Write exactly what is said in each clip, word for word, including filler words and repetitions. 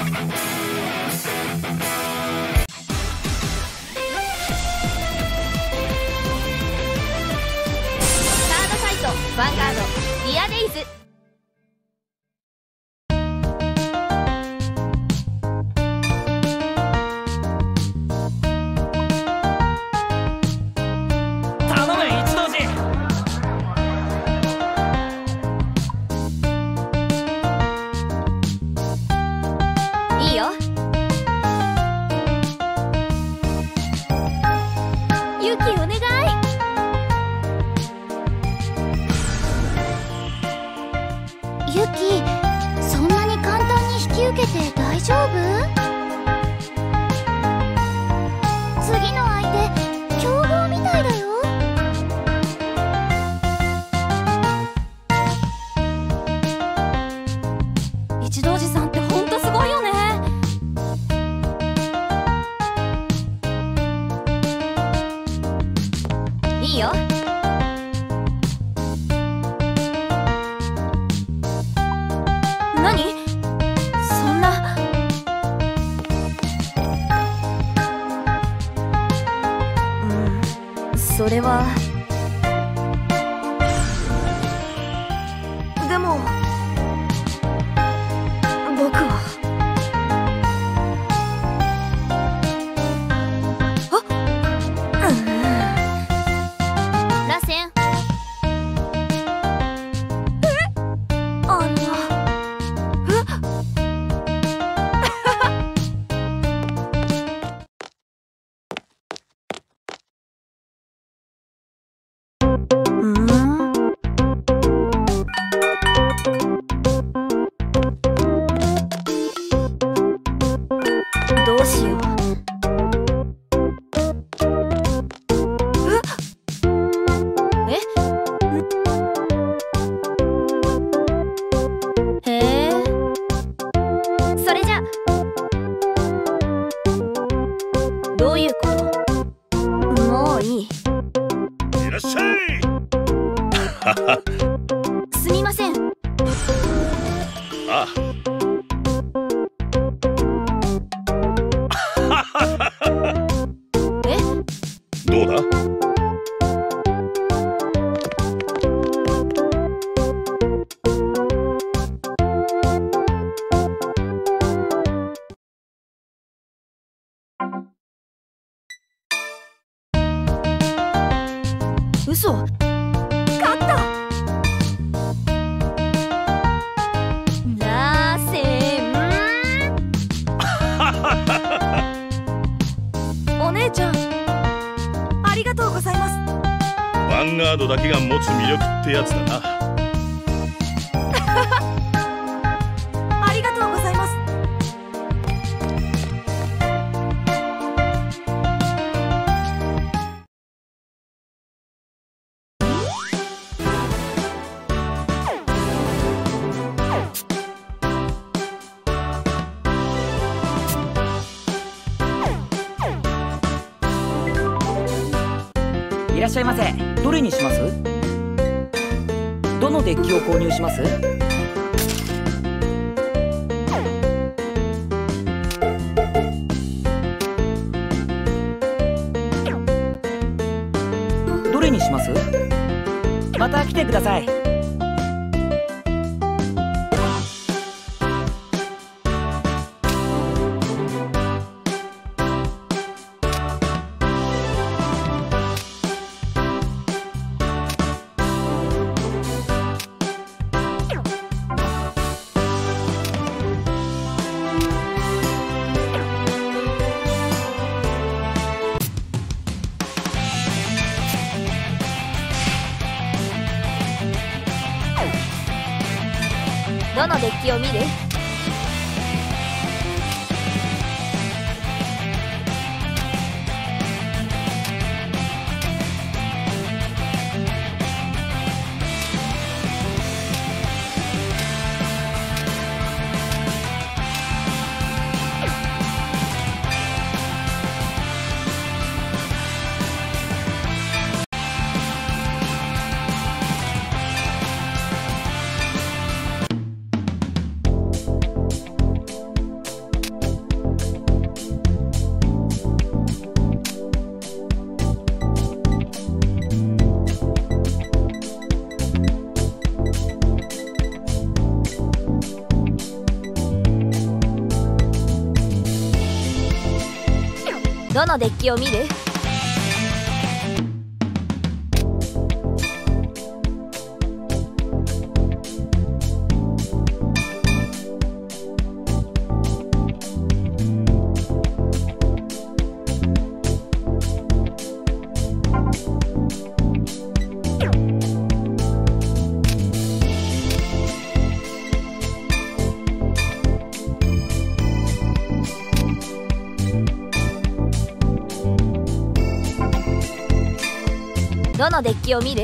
ヴァンガードディアデイズ。 頼む一同寺。 いいよ。ユキお願い。 ユキ、そんなに簡単に引き受けて大丈夫？次の相手強豪みたいだよ。 一同寺さんってほんとすごいよね。いいよ。何？そんな。うん、それは。でも僕は。あっ、うん、螺旋。え？あんな。どうしよう。え？へえ。それじゃ。どういうこと？もういい。 いらっしゃい。 すみません。 ああ。 え？ どうだ？ 嘘。勝った。螺旋。お姉ちゃん、ありがとうございます。 ヴァンガードだけが持つ魅力ってやつだな。 ありがとうございます。 いらっしゃいませ。どれにします？どのデッキを購入します？どれにします？また来てください。 どのデッキを見る？ どのデッキを見る？どのデッキを見る？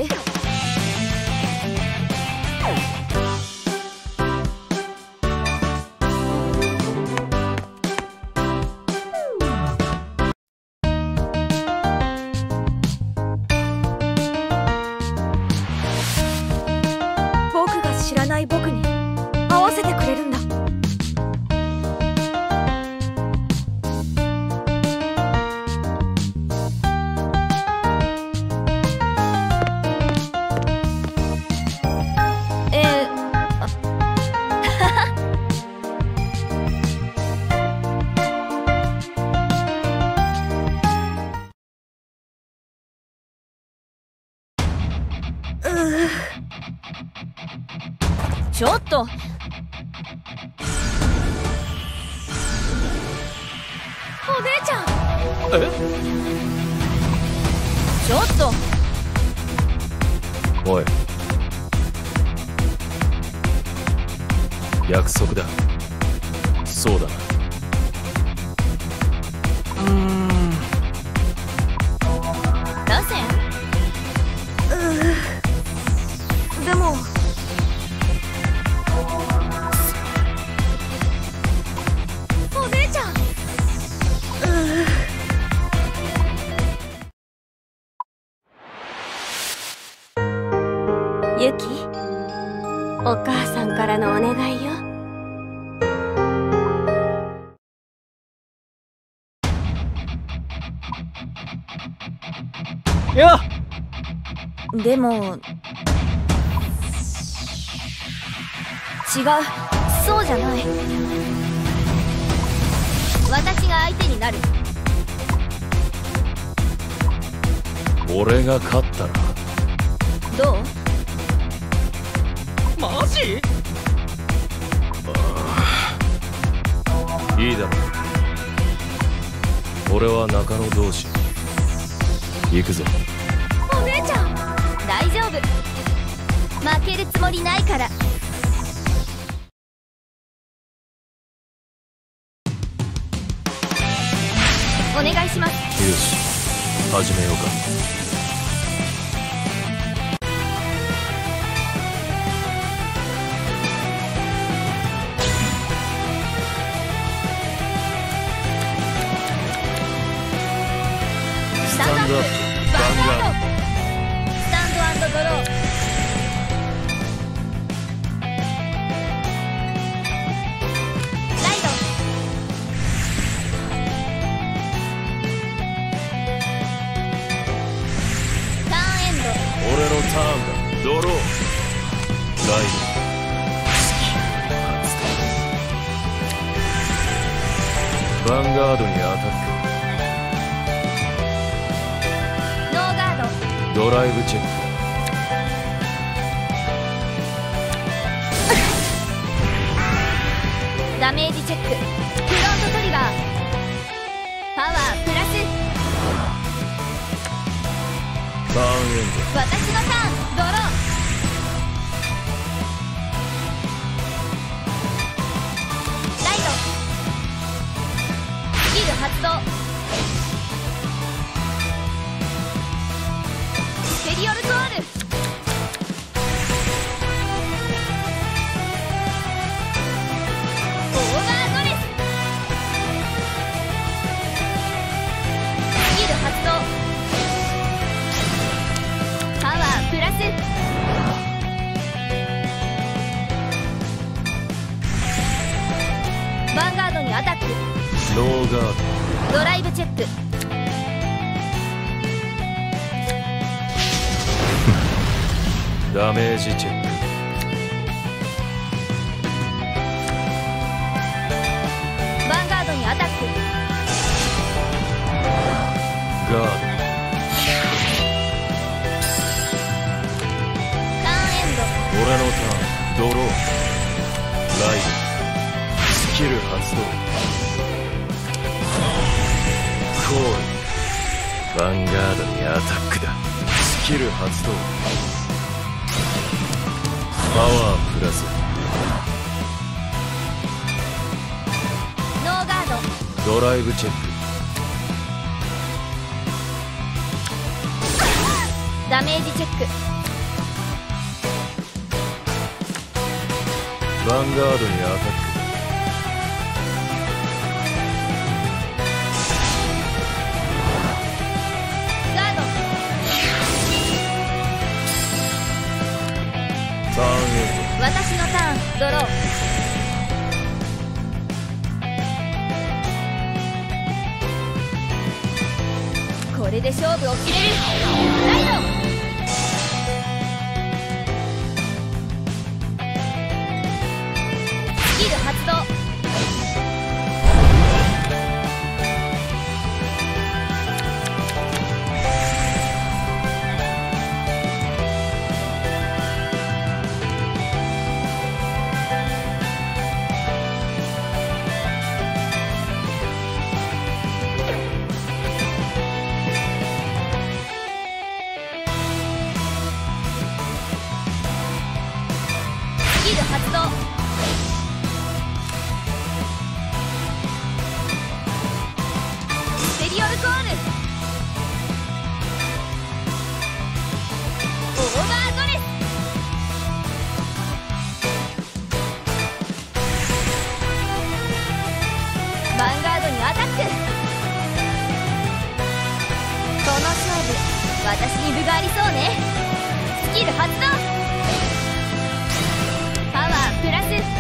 僕が知らない僕に合わせてくれるんだ。ちょっと、お姉ちゃん。 え？ ちょっと。 おい、約束だ。そうだな。うーん、 ラセン。うーでもお姉ちゃん。ユキ、お母さんからのお願いよ。 いや、 でも違う、そうじゃない。私が相手になる。 俺が勝ったらどう？ マジ？ いいだろう。俺は中野同士行くぞ。 お姉ちゃん、大丈夫。負けるつもりないから。お願いします。 よし、始めようか。 スタンドアップ、ヴァンガード。スタンド&ドロー。ライド。ターンエンド。 俺のターンだ。ドロー。ライド。ヴァンガードにアタック。 ノーガード。 ドライブチェック。 ダメージチェック。フロントトリガー。パワープラス。 ターンエン私のターン。ドロー。ライド。スキル発動。スペリオルソウル。オーバードレス。スキル発動。パワープラス。ヴァンガードにアタック。 ド。ノーガードライブチェック。 ド。ダメージチェック。 ヴァンガードにアタック。 ガード。 ターンエンド。 俺のターン。ドロー。ライブ。スキル発動。コール。ヴァンガードにアタックだ。スキル発動。パワープラス。 ノーガード。 ドライブチェック。 ダメージチェック。 ヴァンガードにアタック。 ガード。 ターンエン私のターン。ドロー。これで勝負を決める。ライド。スキル発動。スキル発動。スペリオルコール。オーバードレス。ヴァンガードにアタック。この勝負、私に分がありそうね。スキル発動。パワープラス。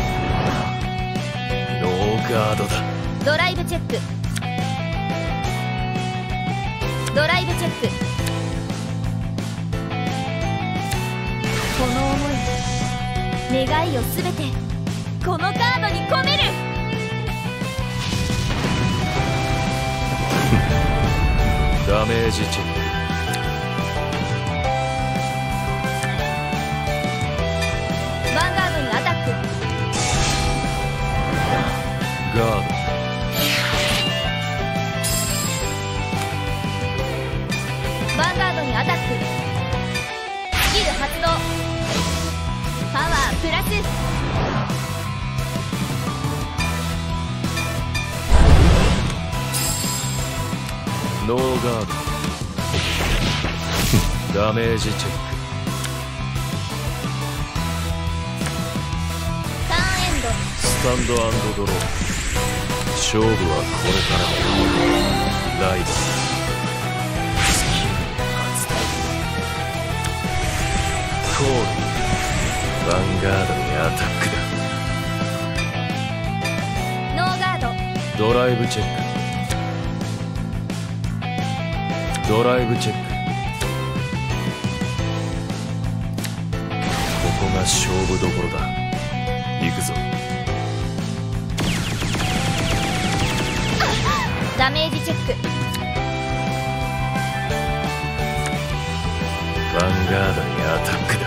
ノーガードだ。 ドライブチェック。ドライブチェック。この思い、願いをすべてこのカードに込める。 ダメージチェック。 ヴァンガードにアタック。 ガード。 ヴァンガードにアタック。スキル発動。パワープラス。 ノーガード。ダメージチェック。 ターンエンド。 スタンド&ドロー。勝負はこれからだ。ライド。スキル発動。コール。ヴァンガードにアタックだ。 ノーガード。 ドライブチェック。ドライブチェック。ここが勝負どころだ。行くぞ。 ダメージチェック。 ヴァンガードにアタックだ。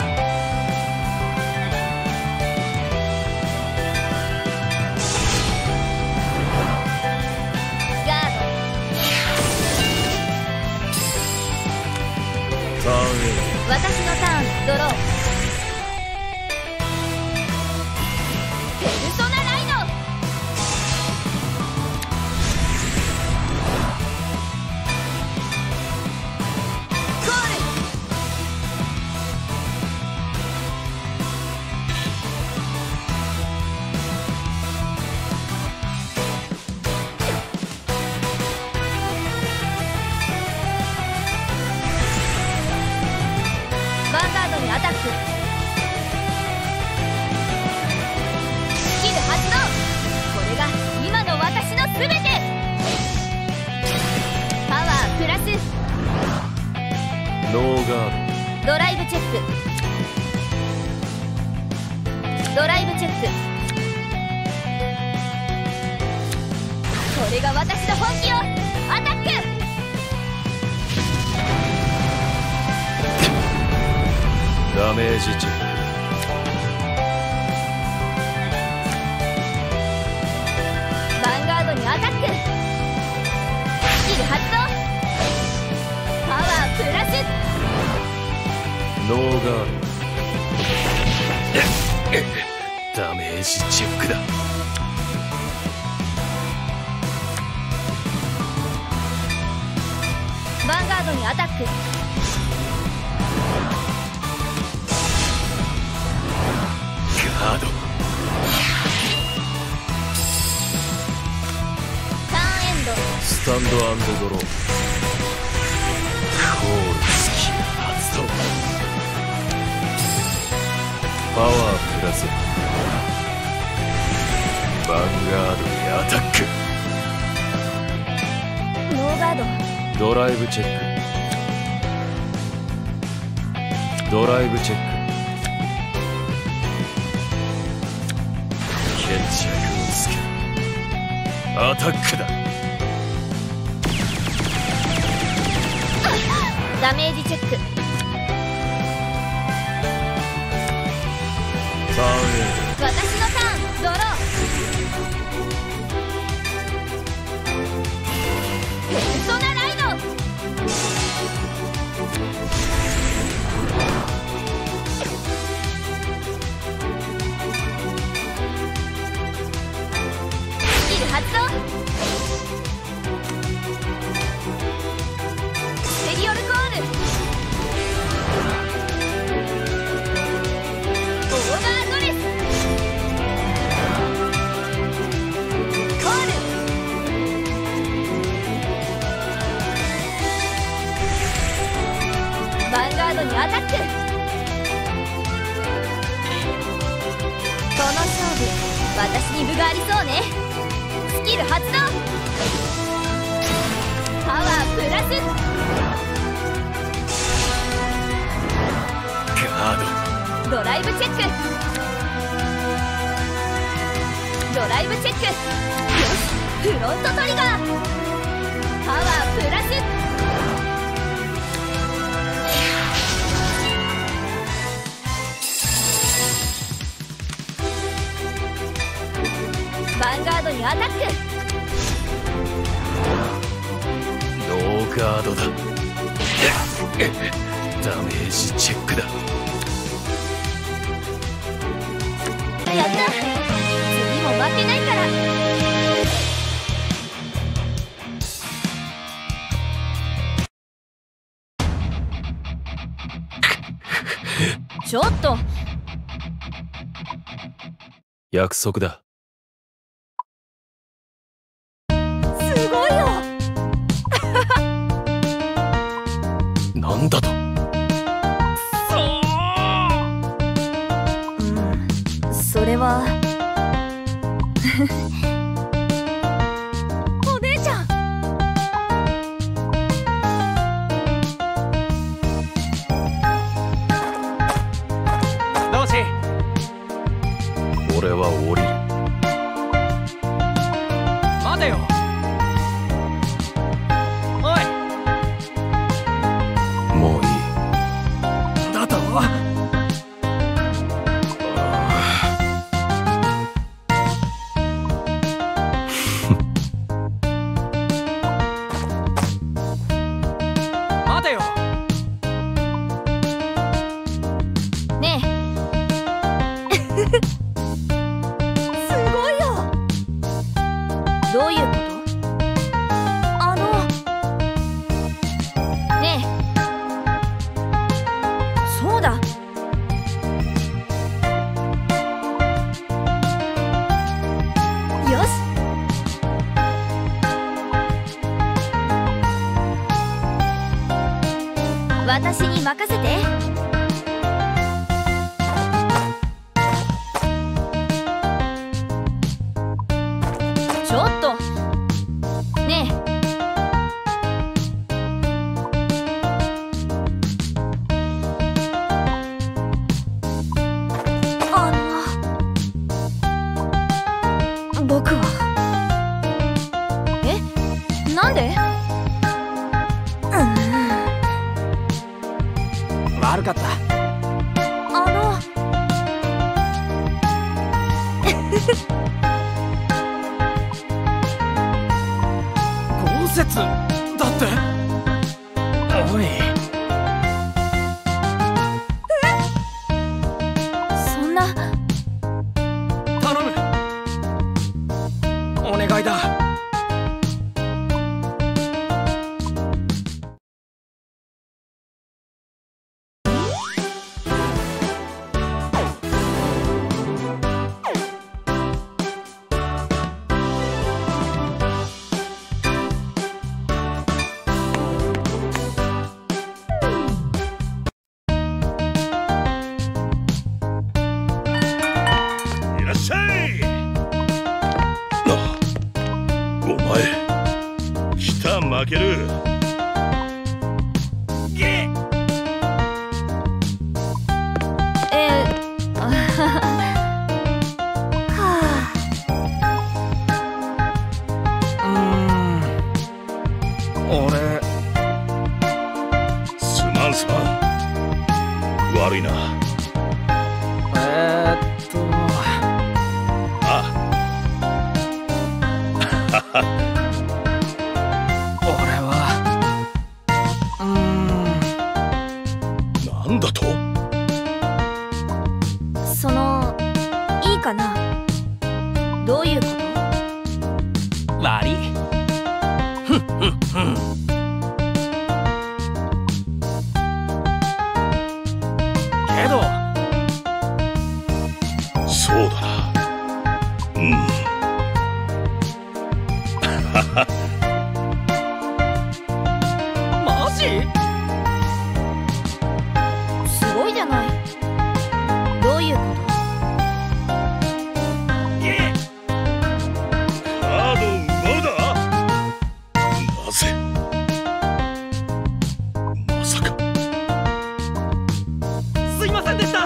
ガード。 ターンエン私のターン。ドロー。ペルソナライド。コール。ヴァンガードにアタック。スキル発動。これが今の私のすべて。パワープラス。 ノーガードライブチェック。ドライブチェック。これが私の本気よ。アタック。 ダメージチェック。 ヴァンガードにアタック。スキル発動。パワープラス。 ノーガード。ダメージチェックだ。 ヴァンガードにアタック。 ガード。 ターンエンド。 スタンドアンドドロー。コールスキル発動。パワープラス。ヴァンガードにアタック。 ノーガード。 ドライブチェック。ドライブチェック。決着をつける。アタックだ。 ダメージチェック。 ターンエン私のターン。ドロー。ペルソナライド。スキル発動。ステリオルコール。オーバードレス。コール。ヴァンガードにアタック。この勝負、私に分がありそうね。スキル発動。パワープラス。 ガード。 ドライブチェック。ドライブチェック。よし、フロントトリガー。パワープラス。ヴァンガードにアタック。 ノーガードだ。ダメージチェックだ。 やった。次も負けないから。ちょっと。 約束だ。 すごいよ。 なんだと。 それはお姉ちゃん。 どうし。 俺は降りる。 待てよ。おい。 もういい。 だと。待てよ。 ねえ。すごいよ。どういうこと？あのねえ。そうだ。よし。私に任せて。ちょっとねえ。あの僕は。え、なんで？ 悪かった。 節だって。おい、 そんな。 頼む、お願いだ。 負ける。 えー、あはは。 うーん、俺すまんすまん。悪いな。 えーっとあはは。なんだと？ その、いいかな。どういうこと？ 悪い。ふんふんふん。けどそうだな。うん。はは。 マジ？ すごいじゃない。どういうこと？ カードまだ？なぜ？まさか。 すいませんでした。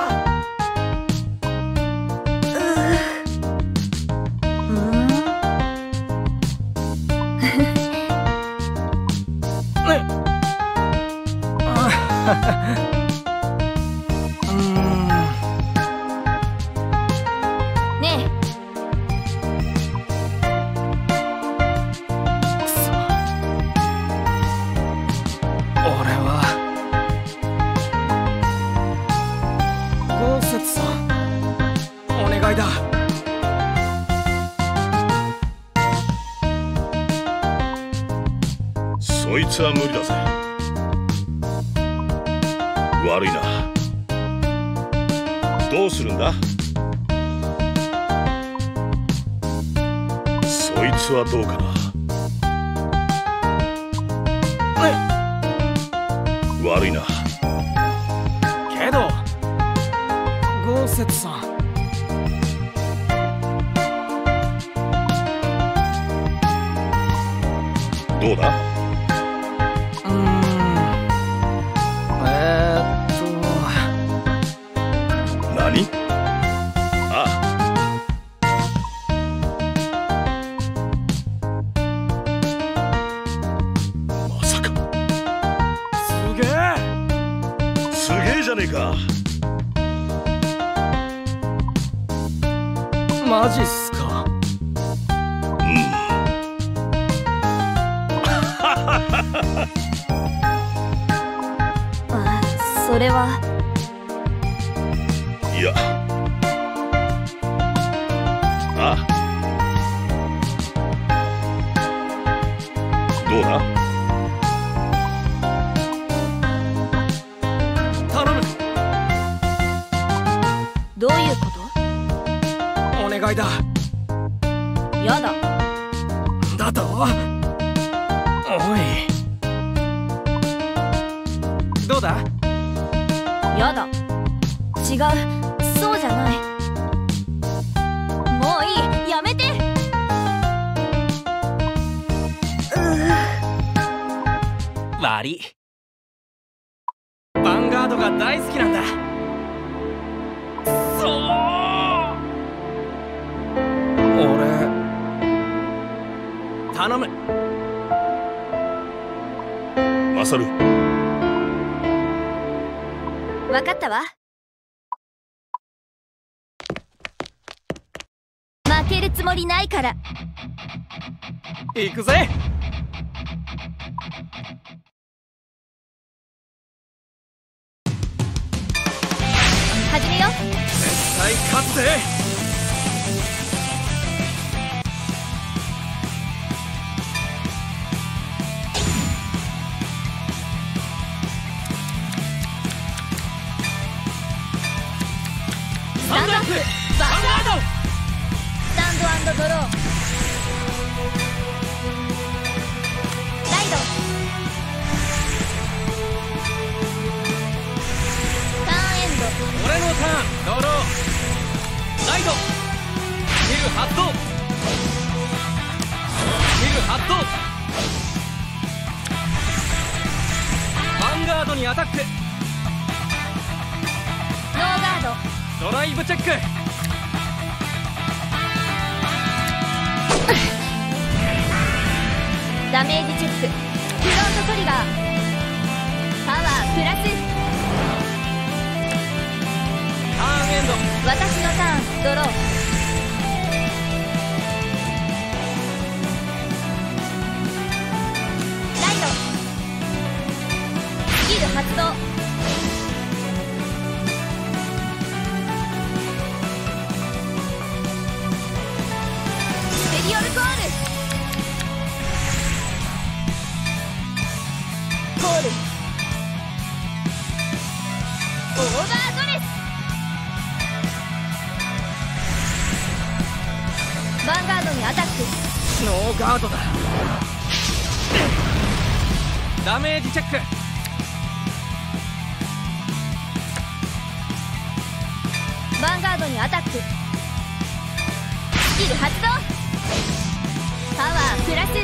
ねえ。 くそ。俺は豪雪さん、お願いだ。 そいつは無理だぜ。悪いな。どうするんだ？そいつはどうかな。悪いな。 けど豪雪さん、 どうだ？ うーん、えーっと何？ああ。まさか。 すげえ。 すげえじゃねえか。 マジっすか。 うん。 あ、それは。 いや。ああ。どうだ？ 頼む。 どういうこお願いだ。 と？やだ。 だと？おい。どうだ？ やだ。違う。そうじゃない。もういい。やめて。 悪い。ヴァンガードが大好きなんだ。そう。俺頼む。 マサル。 わかったわ。負けるつもりないから。 行くぜ。 ドロー。ライド。ターンエンド。 俺のターンドロー。ライド。スキル発動。スキル発動。ヴァンガードにアタック。 ノーガード。 ドライブチェック。 ダメージチェック。フロントトリガー。パワープラス。 ターンエンド。 私のターンドロー。ライド。スキル発動。スペリオルコール。コール。オーバードレス。ヴァンガードにアタック。 ノーガードだ。ダメージチェック。 ヴァンガードにアタック。スキル発動。パワープラス。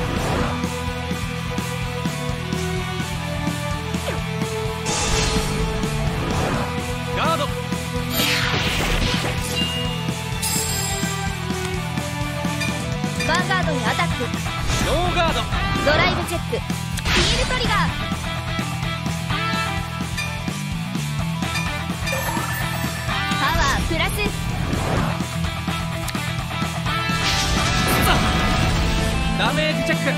ガード。 ヴァンガードにアタック。 ノーガード。 ドライブチェック。ヒールトリガー。パワープラス。 ダメージチェック。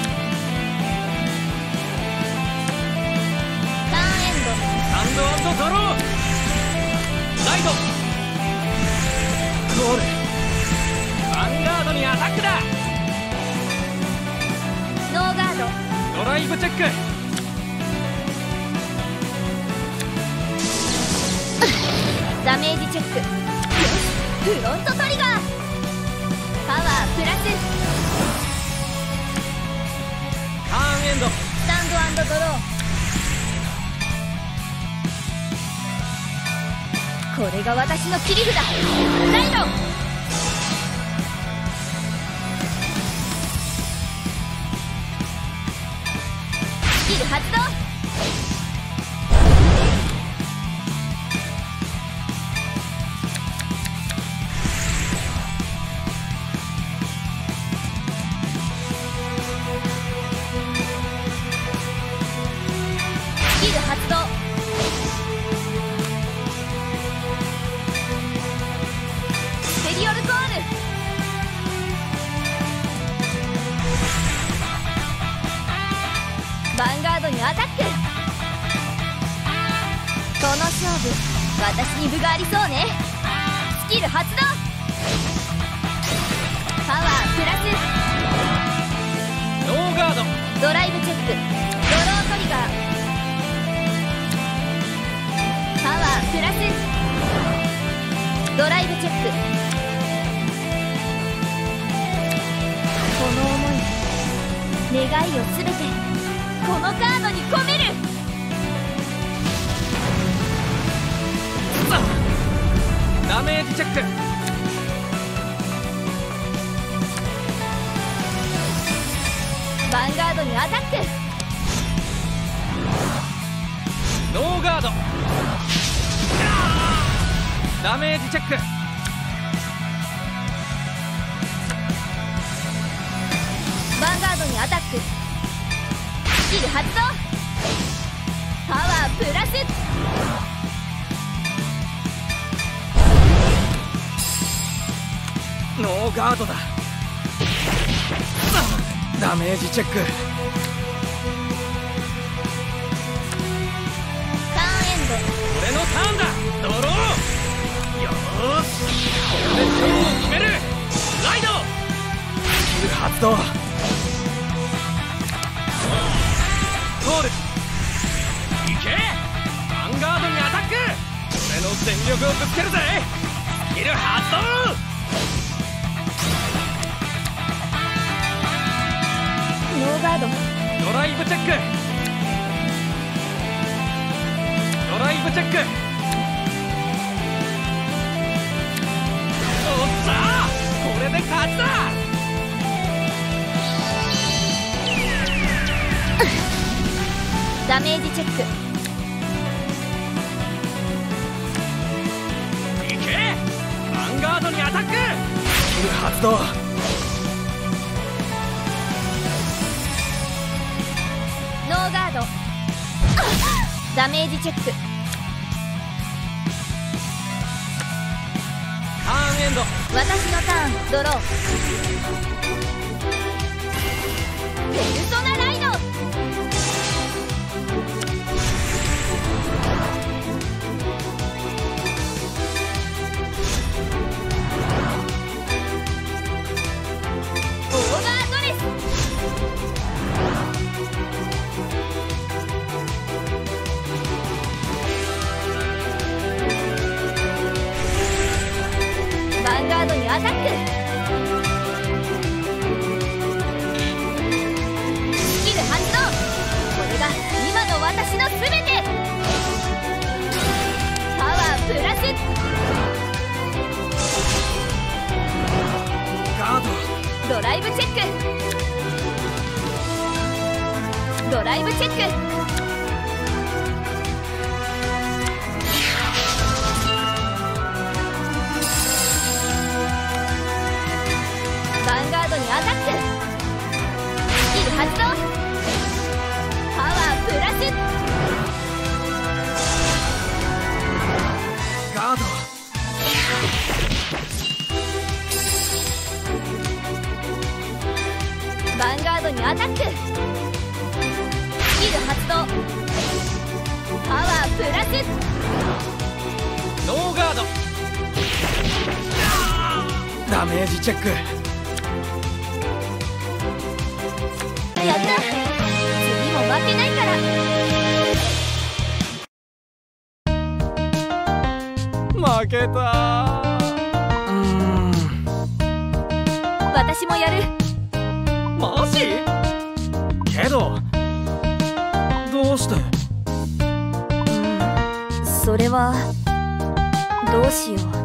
ターンエンド。 ハンドアンドドロー。ライド。ゴール。ヴァンガードにアタックだ。 ノーガード。 ドライブチェック。 ダメージチェック。よし、フロントトリガー。パワープラス。 ターンエンド。 スタンドアンドドロー。これが私の切り札。ライド。スキル発動。スキル発動。スペリオルコール。ヴァンガードにアタック。この勝負、私に分がありそうね。スキル発動。パワープラス。 ノーガード。 ドライブチェック。ドロートリガー。パワープラス。ドライブチェック。この思い、願いをすべてこのカードに込める。 ダメージチェック。 ヴァンガードにアタック。 ノーガード。ダメージチェック。 ヴァンガードにアタック。スキル発動。パワープラス。 ノーガードだ。ダメージチェック。 ターンエンド。 俺のターンだ。ドロー。よーし、これで勝負を決める。ライド。スキル発動。ゴール。いけ。ヴァンガードにアタック。俺の全力をぶつけるぜ。スキル発動。 ドライブチェック、ドライブチェック。おっしゃー、これで勝ちだ。 ダメージチェック。 いけ、ヴァンガードにアタック。キル発動。 ノーガード。ダメージチェック。 ターンエンド。 私のターン、ドロー。ペルソナライド。オーバードレス。ヴァンガードにアタック。スキル発動。これが今の私の全て。パワープラス。 ガード。 ドライブチェック。ドライブチェック。ヴァンガードにアタック。スキル発動。パワープラス。 ガード。 ヴァンガードにアタック。スキル発動。パワープラス。 ノーガード。ダメージチェック。 やった。次も負けないから。 負けたー。うーん、 私もやる。 マジ？けどどうして？ それはどうしよう。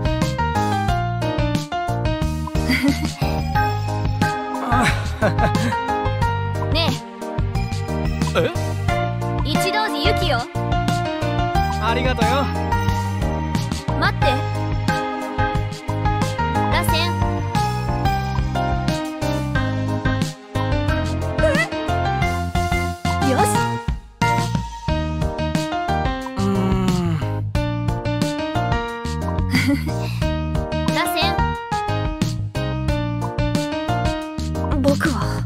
ねえ、 え、一同寺ユキよ。 ありがとよ。 待って。螺旋。え？よし。 うーん。 螺旋。僕は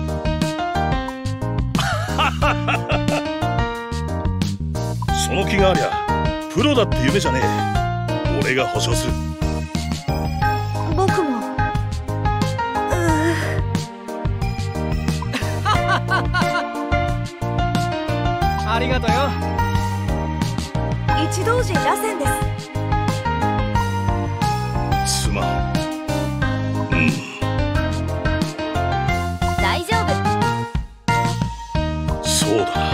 その気がありゃプロだって夢じゃねえ。俺が保証する。 僕も。 ありがとよ。 一同寺螺旋です。 すまん。うん。 大丈夫。 そうだ。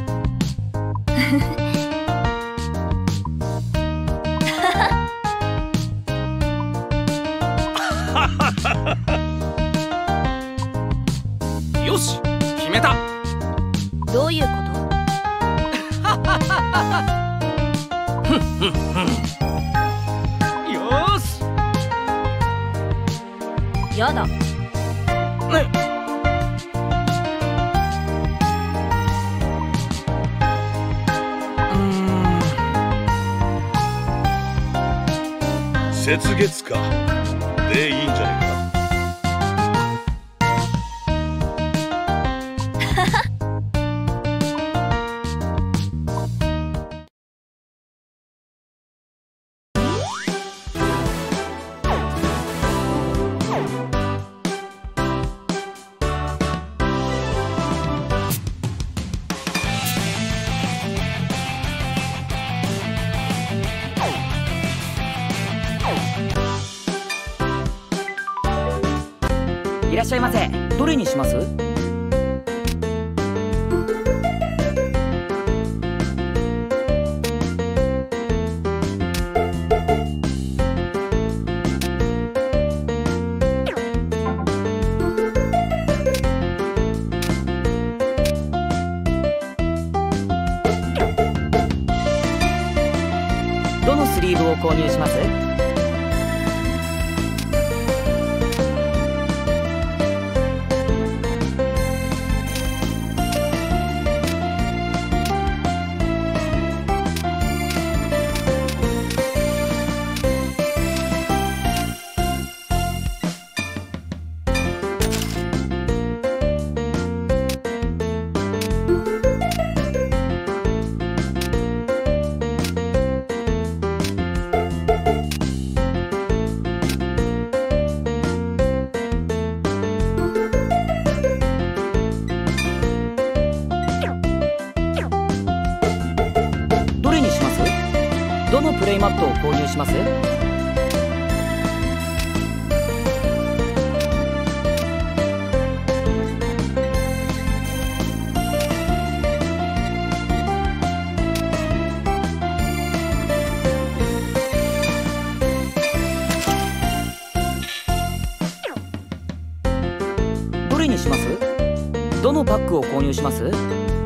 よし、決めた。 どういうこと？ よーし。 やだ。 ね。うーん。 雪月か。でいいんじゃねえか。 いらっしゃいませ。どれにします？ 購入します？どのプレイマットを購入します？どれにします？どのパックを購入します？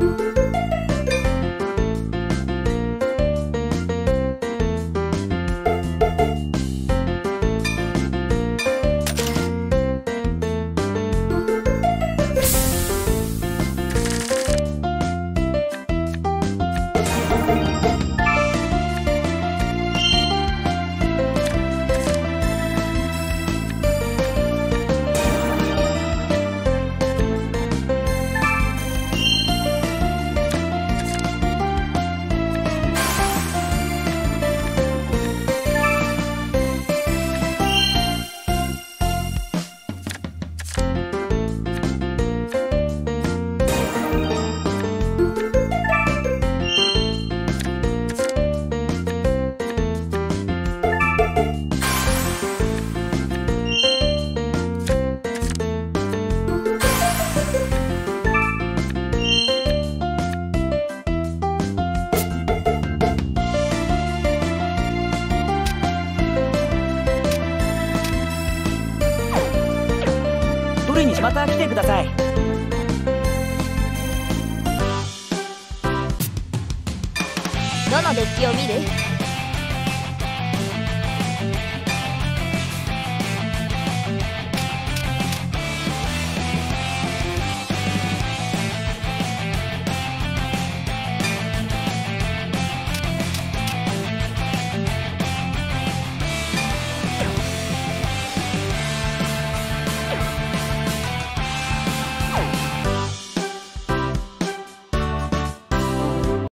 また来てください。 どのデッキを見る？